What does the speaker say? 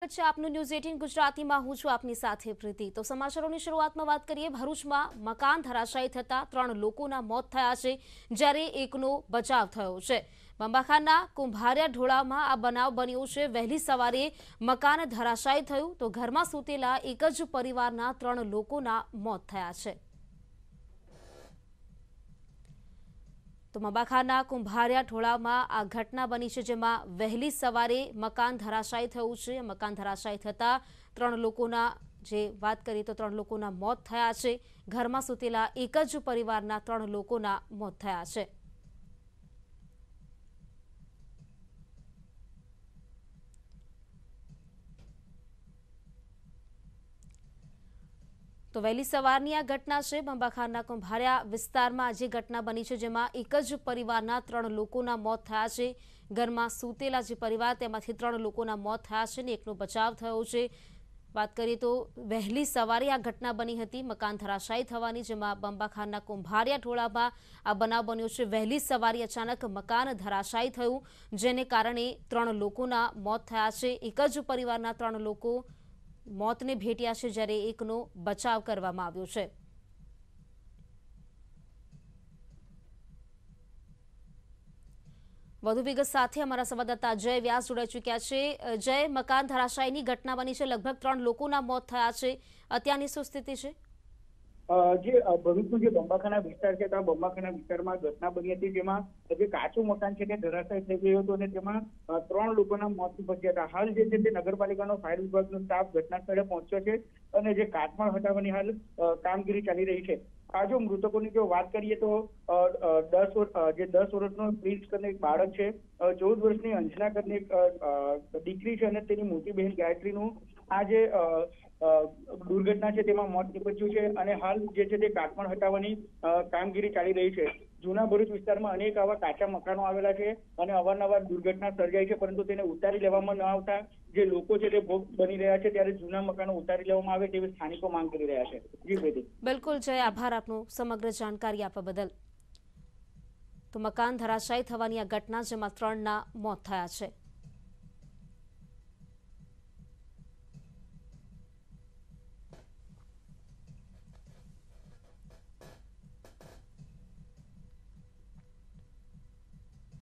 સ્વાગત છે આપનું ન્યૂઝ 18 ગુજરાતીમાં। હું છું આપની સાથે પ્રીતિ। તો સમાચારોની શરૂઆતમાં વાત કરીએ। ભરૂચમાં મકાન ધરાશાયી થતા 3 લોકોના મોત થયા છે, જ્યારે એકનો બચાવ થયો છે। બંબાખાના કુંભારિયા ઢોળામાં આ બનાવ બન્યો છે। વહેલી સવારે મકાન ધરાશાયી થયું તો ઘરમાં સૂતેલા એક જ પરિવારના 3 લોકોના મોત થયા છે। तो બંબાખાના કુંભારિયા ઢોળામાં આ ઘટના બની છે, જેમાં વહેલી સવારે મકાન ધરાશાયી થયું છે। મકાન ધરાશાયી થતા 3 લોકોના જે વાત કરીએ તો 3 લોકોના મોત થયા છે। ઘરમાં સૂતેલા એક જ પરિવારના 3 લોકોના મોત થયા છે। तो वहेली सवारनी आ घटना है। બંબાખાના કુંભારિયા વિસ્તારમાં જે ઘટના બની છે, જેમાં એક જ પરિવારના 3 લોકોના મોત થયા છે। ઘરમાં સૂતેલા જે પરિવાર તેમાંથી 3 લોકોના મોત થયા છે ને એકનો બચાવ થયો છે। વાત કરીએ તો વહેલી સવારે આ ઘટના બની હતી મકાન ધરાશાયી થવાની, જેમાં બંબાખાના કુંભારિયા ઢોળામાં આ બનાવ બન્યો છે। વહેલી સવારે અચાનક મકાન ધરાશાયી થયું, જેને કારણે 3 લોકોના મોત થયા છે। એક જ પરિવારના 3 લોકો મોતને ભેટ્યા છે, જ્યારે એકનો બચાવ કરવામાં આવ્યો છે। વધુ વિગત સાથે અમારા સંવાદદાતા જય વ્યાસ જોડાઈ ચૂક્યા છે। જય, મકાન ધરાશાયીની ઘટના બની છે, લગભગ 3 લોકોના મોત થયા છે, અત્યારની શું સ્થિતિ છે? જે ભરૂચનો જે બંબાખાના વિસ્તાર છે, ત્યાં બંબાખાના વિસ્તારમાં ઘટના બની હતી, જેમાં જે કાચું મકાન છે તે ધરાશાયી થઈ ગયું હતું અને તેમાં 3 લોકોના મોત નિપજ્યા હતા। હાલ જે છે તે નગરપાલિકાનો ફાયર વિભાગનો સ્ટાફ ઘટના સ્થળે પહોંચ્યો છે અને જે કાચમાળ હટાવવાની હાલ કામગીરી ચાલી રહી છે। આ જો મૃતકોની જો વાત કરીએ તો 10 વર્ષનો પ્રિન્સ કરીને એક બાળક છે, 14 વર્ષની અંજના કરીને એક દીકરી છે અને તેની મોટી બહેન ગાયત્રીનું આ જે દુર્ઘટના છે તેમાં મોત નિપજ્યું છે અને હાલ જે છે તે કાચમાળ હટાવવાની કામગીરી ચાલી રહી છે। જૂના ભરૂચ વિસ્તારમાં અનેક આવા કાચા મકાનો આવેલા છે અને અવારનવાર દુર્ઘટના સર્જાય છે, પરંતુ તેને ઉતારી લેવામાં ન આવતા જે લોકો છે તે ભોગ બની રહ્યા છે। ત્યારે જૂના મકાનો ઉતારી લેવામાં આવે તેવી સ્થાનિકો માંગ કરી રહ્યા છે। જી બેટી। બિલકુલ જય, આભાર આપનો સમગ્ર જાણકારી આપવા બદલ। તો મકાન ધરાશાયી થવાની આ ઘટના, જેમાં 3ના મોત થયા છે।